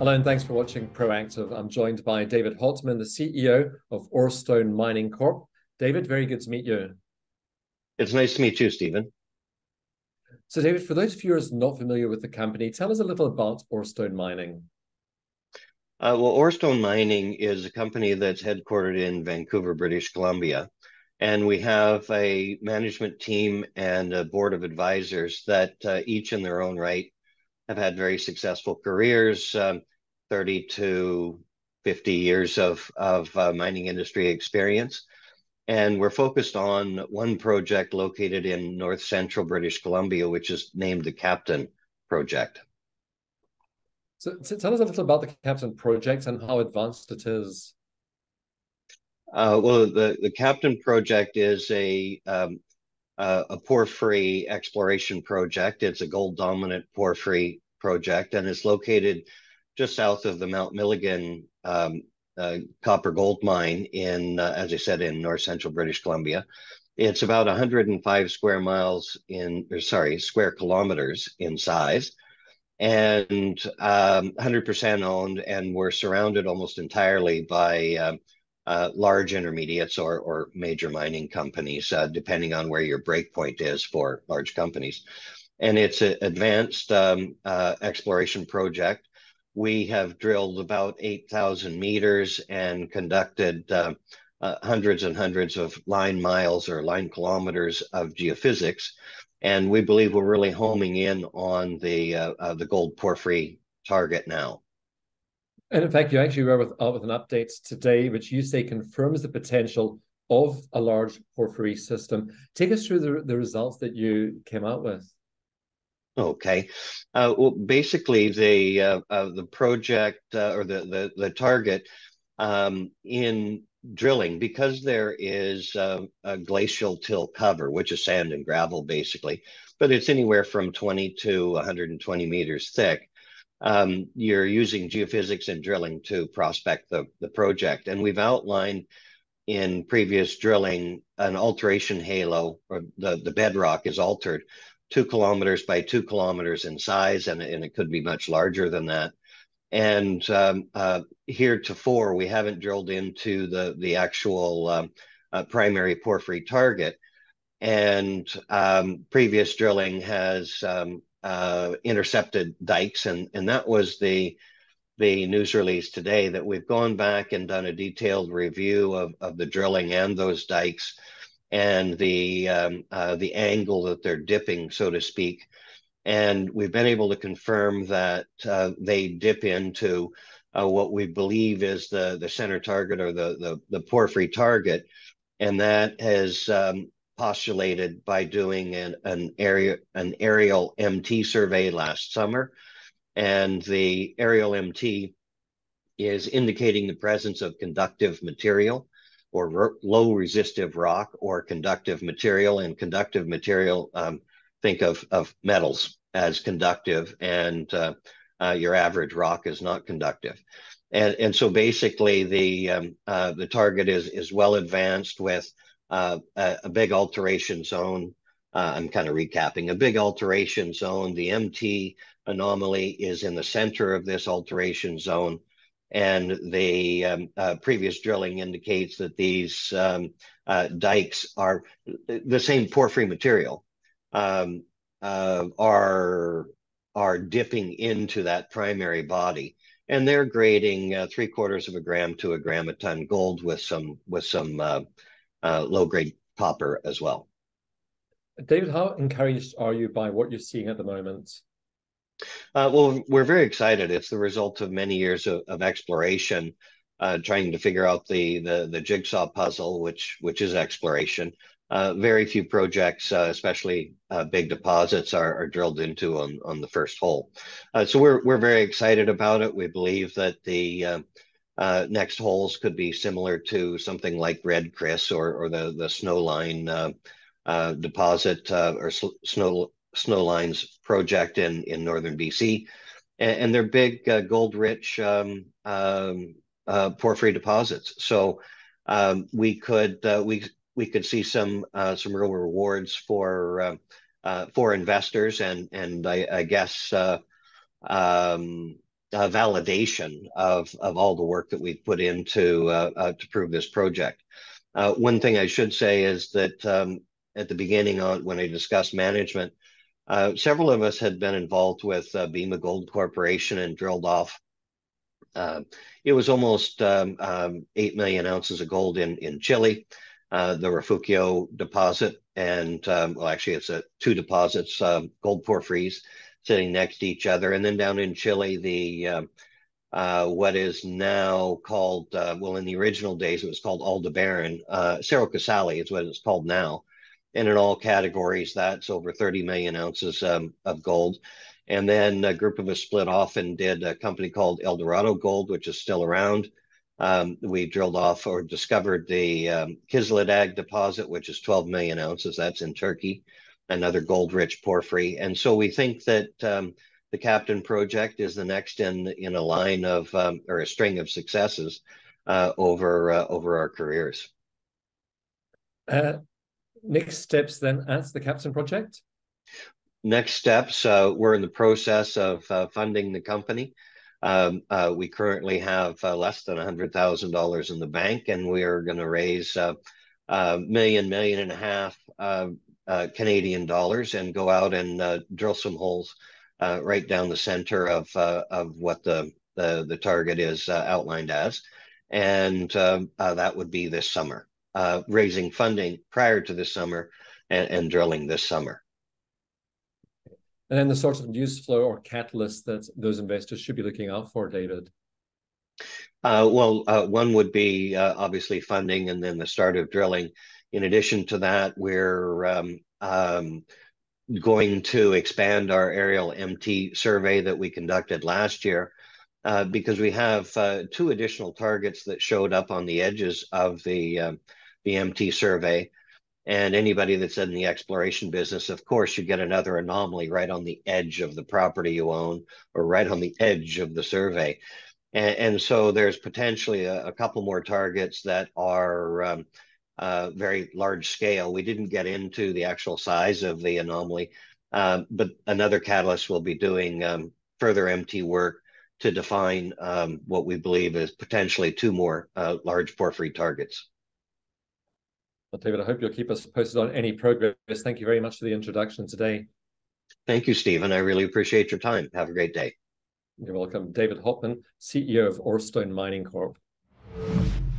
Hello, and thanks for watching Proactive. I'm joined by David Hottman, the CEO of Orestone Mining Corp. David, very good to meet you. It's nice to meet you, Stephen. So, David, for those viewers not familiar with the company, tell us a little about Orestone Mining. Well, Orestone Mining is a company that's headquartered in Vancouver, British Columbia. And we have a management team and a board of advisors that each in their own right have had very successful careers, 30 to 50 years of mining industry experience. And we're focused on one project located in north central British Columbia, which is named the Captain Project. So, tell us a little about the Captain Project and how advanced it is. Well, the Captain Project is a porphyry exploration project. It's a gold dominant porphyry project, and it's located just south of the Mount Milligan copper gold mine in, as I said, in north central British Columbia. It's about 105 square kilometers in size, and 100% owned, and we're surrounded almost entirely by large intermediates or major mining companies, depending on where your breakpoint is for large companies. And it's an advanced exploration project. We have drilled about 8,000 meters and conducted hundreds and hundreds of line miles or line kilometers of geophysics. And we believe we're really homing in on the gold porphyry target now. And in fact, you actually were out with an update today, which you say confirms the potential of a large porphyry system. Take us through the results that you came out with. Okay. Well, basically, the project or the target in drilling, because there is a glacial till cover, which is sand and gravel, basically, but it's anywhere from 20 to 120 meters thick. You're using geophysics and drilling to prospect the project. And we've outlined in previous drilling an alteration halo, or the bedrock is altered 2 kilometers by 2 kilometers in size, and it could be much larger than that. And heretofore, we haven't drilled into the actual primary porphyry target. And previous drilling has intercepted dykes, and that was the news release today, that we've gone back and done a detailed review of the drilling and those dykes and the angle that they're dipping, so to speak. And we've been able to confirm that they dip into what we believe is the center target, or the porphyry target. And that has postulated by doing an aerial MT survey last summer. And the aerial MT is indicating the presence of conductive material, or low resistive rock, or conductive material. And conductive material, think of metals as conductive, and your average rock is not conductive. And so basically the target is well advanced with a big alteration zone. I'm kind of recapping. A big alteration zone. The MT anomaly is in the center of this alteration zone. And the previous drilling indicates that these dykes are the same porphyry material, are dipping into that primary body, and they're grading 3/4 of a gram to a gram a ton gold with some low grade copper as well. David, how encouraged are you by what you're seeing at the moment? Well, we're very excited. It's the result of many years of exploration, trying to figure out the jigsaw puzzle, which is exploration. Very few projects, especially big deposits, are drilled into on the first hole. So we're very excited about it. We believe that the next holes could be similar to something like Red Chris or the Snowline deposit, or Snowline's project in northern BC, and they're big gold-rich porphyry deposits. So we could see some real rewards for investors, and I guess validation of all the work that we've put into to prove this project. One thing I should say is that at the beginning, when I discussed management, several of us had been involved with Bema Gold Corporation and drilled off. It was almost 8 million ounces of gold in Chile, the Refugio deposit, and well, actually, it's two deposits, gold porphyries sitting next to each other, and then down in Chile, the what is now called, well, in the original days, it was called Aldebaran. Cerro Casale is what it's called now. And in all categories, that's over 30 million ounces of gold. And then a group of us split off and did a company called El Dorado Gold, which is still around. We drilled off or discovered the Kizildag deposit, which is 12 million ounces. That's in Turkey, another gold-rich porphyry. And so we think that the Captain Project is the next in a line of or a string of successes over our careers. Next steps then at the Captain Project? Next steps, we're in the process of funding the company. We currently have less than $100,000 in the bank, and we are going to raise million and a half Canadian dollars and go out and drill some holes right down the center of what the target is outlined as, and that would be this summer. Raising funding prior to this summer and drilling this summer. And then the sort of news flow or catalyst that those investors should be looking out for, David? Well, one would be obviously funding and then the start of drilling. In addition to that, we're going to expand our aerial MT survey that we conducted last year because we have two additional targets that showed up on the edges of the MT survey. And anybody that's in the exploration business, of course, you get another anomaly right on the edge of the property you own or right on the edge of the survey. And so there's potentially a couple more targets that are very large scale. We didn't get into the actual size of the anomaly, but another catalyst will be doing further MT work to define what we believe is potentially two more large porphyry targets. Well, David, I hope you'll keep us posted on any progress. Thank you very much for the introduction today. Thank you, Stephen. I really appreciate your time. Have a great day. You're welcome. David Hottman, CEO of Orestone Mining Corp.